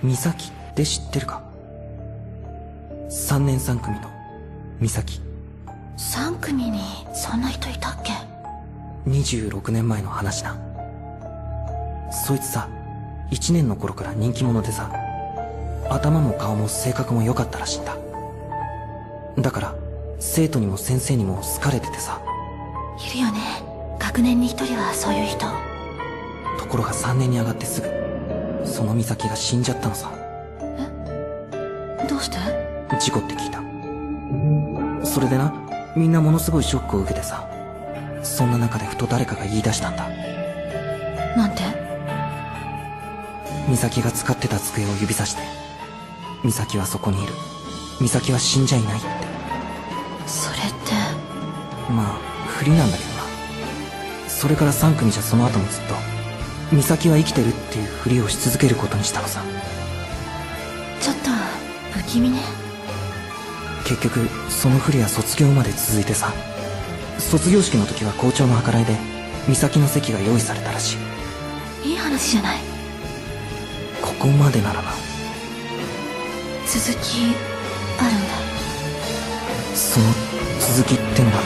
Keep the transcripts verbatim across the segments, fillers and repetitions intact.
美咲って知ってるか？さんねんさん組の美咲。 さん組にそんな人いたっけ？ にじゅうろくねんまえの話な。そいつさ、いちねんの頃から人気者でさ、頭も顔も性格も良かったらしいんだ。だから生徒にも先生にも好かれててさ。 いるよね、学年に一人はそういう人。 ところがさんねんに上がってすぐ、その美咲が死んじゃったのさ。 え、どうして？ 事故って聞いた。それでな、みんなものすごいショックを受けてさ、そんな中でふと誰かが言い出したんだ。 なんて？ 美咲が使ってた机を指さして、美咲はそこにいる、美咲は死んじゃいないって。 それって。 まあ不利なんだけどな。それからさん組じゃその後もずっと美咲は生きてるっていうふりをし続けることにしたのさ。 ちょっと不気味ね。 結局そのふりは卒業まで続いてさ、卒業式の時は校長の計らいで美咲の席が用意されたらしい。 いい話じゃない。 ここまでならな。 続きあるんだ。 その続きってのはな、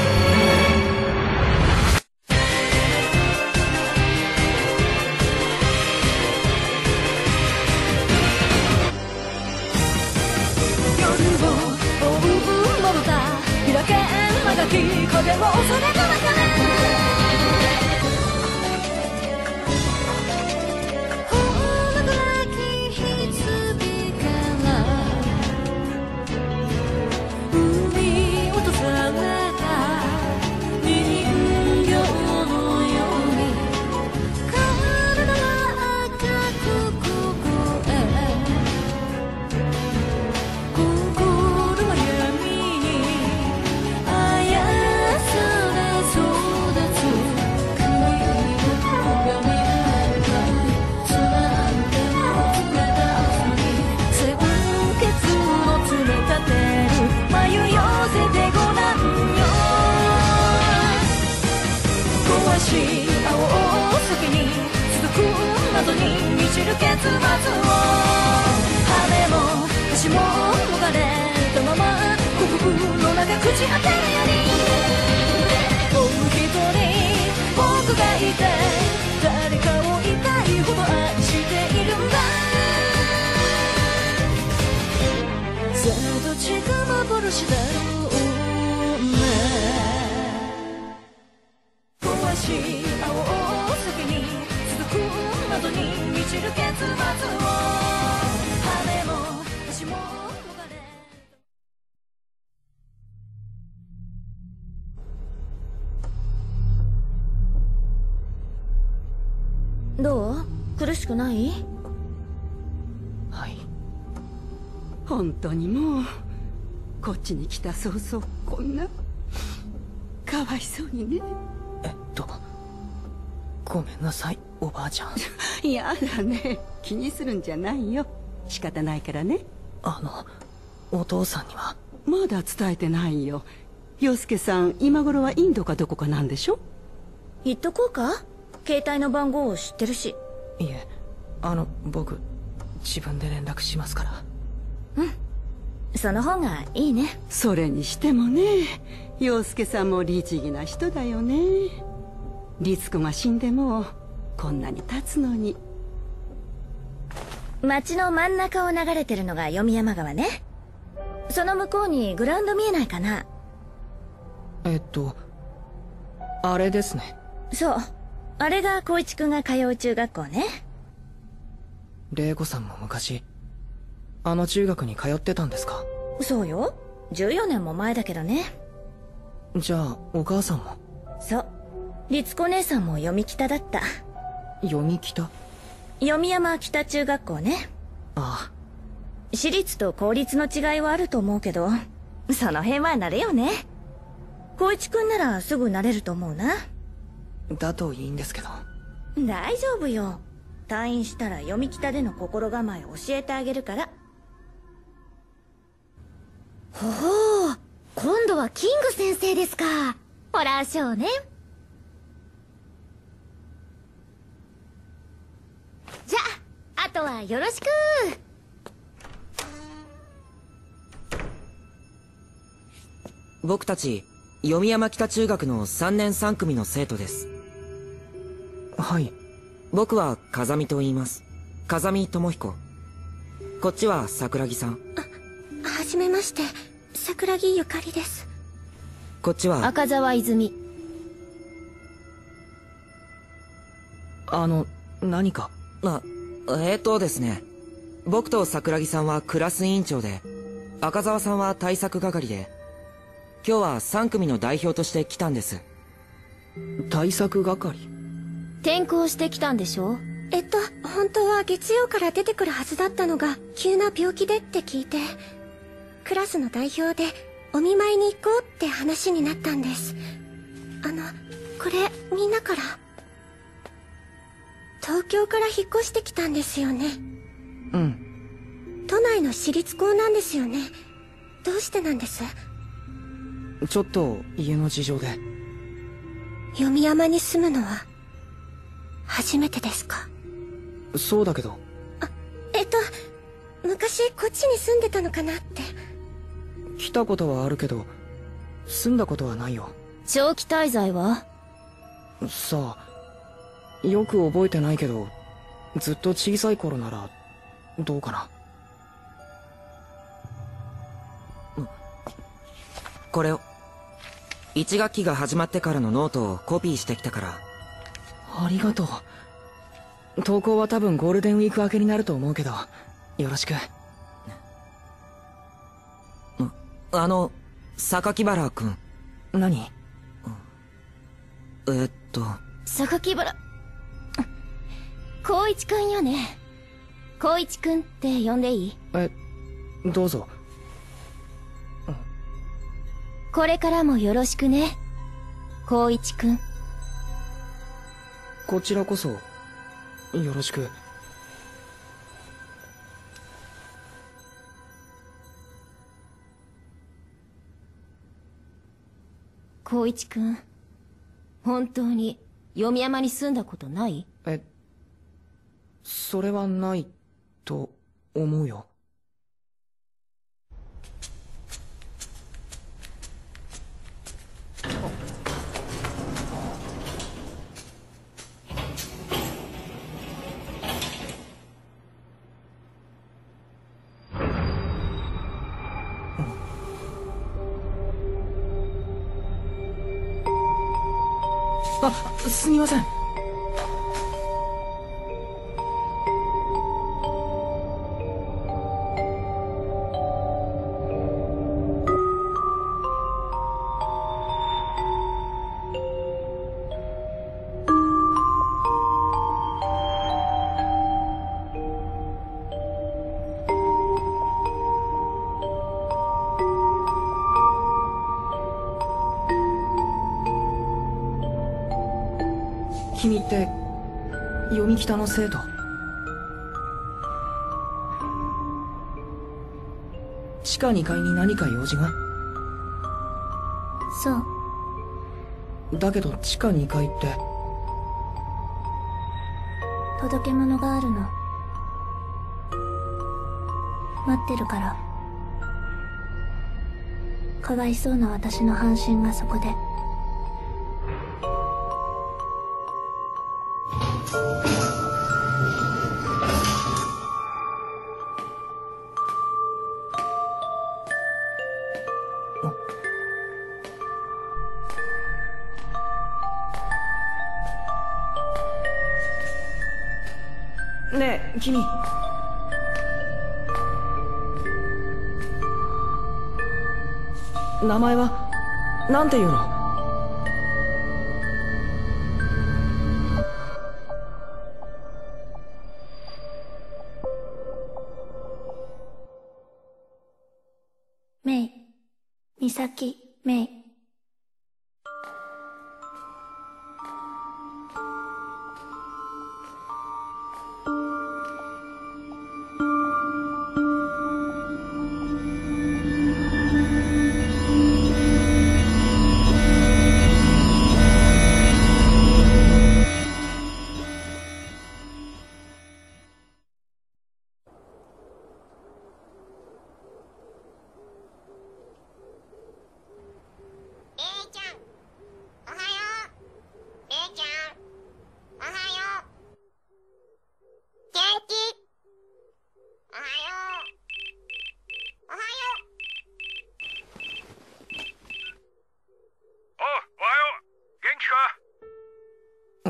風を恐れた中知る結末を、羽も足ももがれたまま幸福の中朽ち果てるより、もう一人僕がいて、誰かを痛いほど愛しているんだ。さあどっちが幻だろうね。壊し青先に続く謎に満ちる結末を、羽も足ももがれ。どう？苦しくない？ はい。 本当にもうこっちに来た早々こんなかわいそうにね。 えっとごめんなさいおばあちゃん。 やだね、気にするんじゃないよ。仕方ないからね。 あのお父さんにはまだ伝えてないよ。陽介さん今頃はインドかどこかなんでしょ。 言っとこうか？携帯の番号を知ってるし。 いえ、あの僕自分で連絡しますから。 うん、その方がいいね。 それにしてもね、陽介さんも律儀な人だよね。律子が死んでもこんなに経つのに。 町の真ん中を流れてるのが読山川ね。その向こうにグラウンド見えないかな。 えっとあれですね。 そう、あれが光一くんが通う中学校ね。 玲子さんも昔あの中学に通ってたんですか？ そうよ、じゅうよねんも前だけどね。 じゃあお母さんも？ そう、律子姉さんも読北だった。 読北？ 読山北中学校ね。 ああ。 私立と公立の違いはあると思うけど、その辺は慣れよね。光一くんならすぐ慣れると思うな。 だといいんですけど。 大丈夫よ、退院したら読北での心構えを教えてあげるから。 ほほう、今度はキング先生ですか。ホラー少年。じゃあ、あ後はよろしく。 僕たち読山北中学のさんねんさん組の生徒です。 はい。 僕は風見と言います。風見智彦。こっちは桜木さん。 あ、はじめまして、桜木ゆかりです。 こっちは赤澤泉。 あの、何か？ あ、えーとですね、僕と桜木さんはクラス委員長で、赤澤さんは対策係で、今日はさん組の代表として来たんです。 対策係？ 転校してきたんでしょ？ えっと本当は月曜から出てくるはずだったのが急な病気でって聞いて、クラスの代表でお見舞いに行こうって話になったんです。あのこれみんなから。東京から引っ越してきたんですよね。 うん。 都内の私立校なんですよね。どうしてなんです？ ちょっと家の事情で。 読山に住むのは初めてですか？ そうだけど。 あ、えっと昔こっちに住んでたのかなって。 来たことはあるけど住んだことはないよ。 長期滞在は？ さあ、よく覚えてないけどずっと小さい頃ならどうかな。 これをいち学期が始まってからのノートをコピーしてきたから。 ありがとう。投稿は多分ゴールデンウィーク明けになると思うけどよろしく。 あの榊原君。 何？ えー、っと榊原光一くんよね。光一くんって呼んでいい？ え、どうぞ。 これからもよろしくね、光一くん。 こちらこそよろしく。 光一くん、本当に読山に住んだことない？ え、それはないと思うよ。あ、すみません。君って読み北の生徒？地下にかいに何か用事が？ そうだけど地下にかいって届け物があるの。待ってるから。かわいそうな私の半身がそこで。 ねえ君、名前はなんていうの？ メイ、ミサキ、メイ。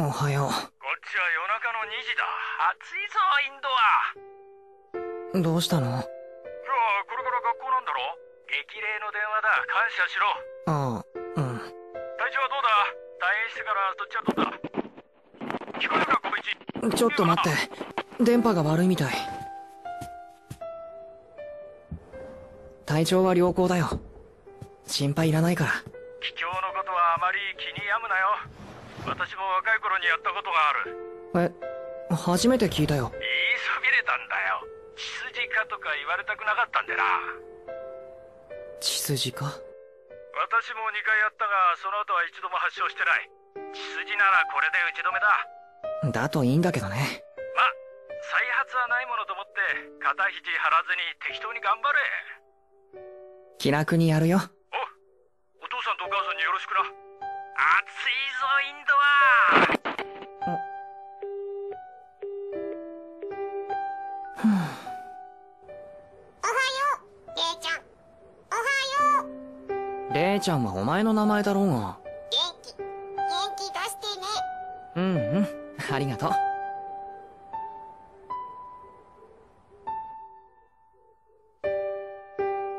おはよう。 こっちは夜中のにじだ。暑いぞインドは。 どうしたの？ いや、これから学校なんだろ。激励の電話だ。感謝しろ。 ああ、うん。 体調はどうだ？退院してからそっちはどうだ？聞こえるか、小道。 ちょっと待って。電波が悪いみたい。体調は良好だよ。心配いらないから。 気境のことはあまり気に病むなよ。私も若い頃にやったことがある。 え、初めて聞いたよ。 言いそびれたんだよ。血筋かとか言われたくなかったんでな。 血筋か？ 私もにかいやったが、その後は一度も発症してない。血筋ならこれで打ち止めだ。 だといいんだけどね。 ま、再発はないものと思って肩肘張らずに適当に頑張れ。 気楽にやるよ。 お、お父さんとお母さんによろしくな。暑いぞインドは。 おはよう、レイちゃん。おはよう。 レイちゃんはお前の名前だろうが。 元気、元気出してね。 うんうん、ありがとう。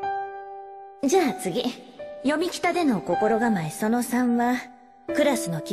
じゃあ次。読み北での心構えそのさんは、クラスの